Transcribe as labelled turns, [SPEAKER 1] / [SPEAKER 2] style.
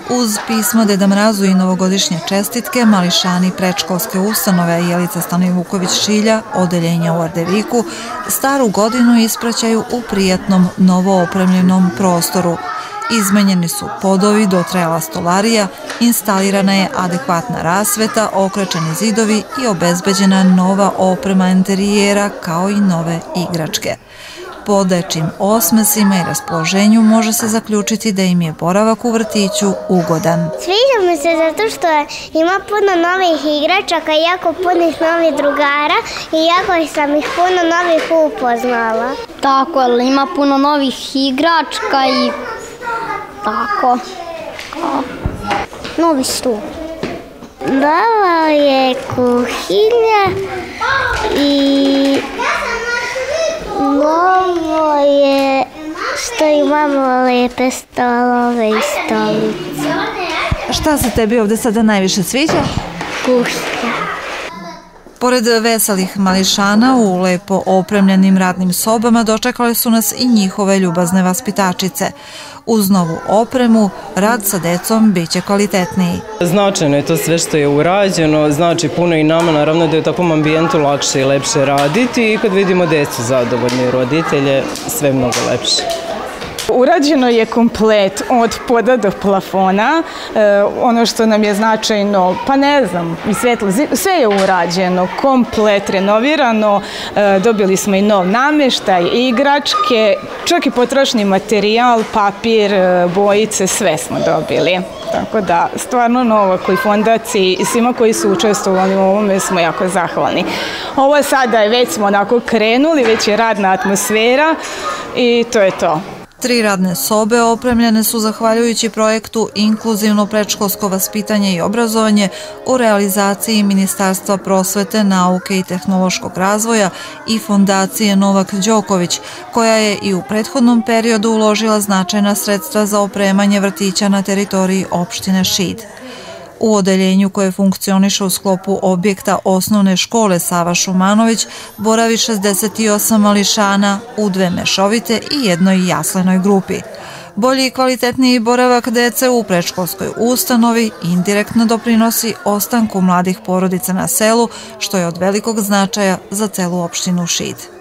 [SPEAKER 1] Uz pismo Deda Mrazu i novogodišnje čestitke, mališani predškolske ustanove Jelica Stanojevuković-Šilja, odeljenja u Ardeviku, staru godinu ispraćaju u prijatnom, novo opremljenom prostoru. Izmenjeni su podovi, dotrajala stolarija, instalirana je adekvatna rasveta, okrečeni zidovi i obezbeđena nova oprema interijera kao i nove igračke. Po dečim osmesima i raspoloženju može se zaključiti da im je boravak u vrtiću ugodan.
[SPEAKER 2] Sviđa mi se zato što ima puno novih igračaka, jako puno novih drugara i jako sam ih puno novih upoznala.
[SPEAKER 3] Tako, ali ima puno novih igračka i tako. Novi stol.
[SPEAKER 2] Nova je kuhinja i novo je što imamo lepe stolove i stolice.
[SPEAKER 1] Šta se tebi ovde sada najviše sviđa?
[SPEAKER 2] Kuhinja.
[SPEAKER 1] Pored veselih mališana u lepo opremljenim radnim sobama dočekale su nas i njihove ljubazne vaspitačice. Uz novu opremu, rad sa decom biće kvalitetniji.
[SPEAKER 4] Značajno je to sve što je urađeno, znači puno i nama, naravno da je u takvom ambijentu lakše i lepše raditi i kad vidimo decu zadovoljne roditelje, sve mnogo lepše.
[SPEAKER 5] Urađeno je komplet od poda do plafona, ono što nam je značajno, pa ne znam, i svetlo, sve je urađeno, komplet renovirano, dobili smo i nov nameštaj, igračke, čak i potrošni materijal, papir, bojice, sve smo dobili. Tako da, stvarno novoj fondaciji i svima koji su učestvovali u ovome smo jako zahvalni. Ovo sada već smo onako krenuli, već je radna atmosfera i to je to.
[SPEAKER 1] 3 radne sobe opremljene su zahvaljujući projektu Inkluzivno predškolsko vaspitanje i obrazovanje u realizaciji Ministarstva prosvete, nauke i tehnološkog razvoja i Fondacije Novak Đoković, koja je i u prethodnom periodu uložila značajna sredstva za opremanje vrtića na teritoriji opštine Šid. U odeljenju koje funkcioniše u sklopu objekta osnovne škole Sava Šumanović boravi 68 mališana u 2 mešovite i jednoj jaslenoj grupi. Bolji i kvalitetniji boravak dece u predškolskoj ustanovi indirektno doprinosi ostanku mladih porodica na selu, što je od velikog značaja za celu opštinu Šid.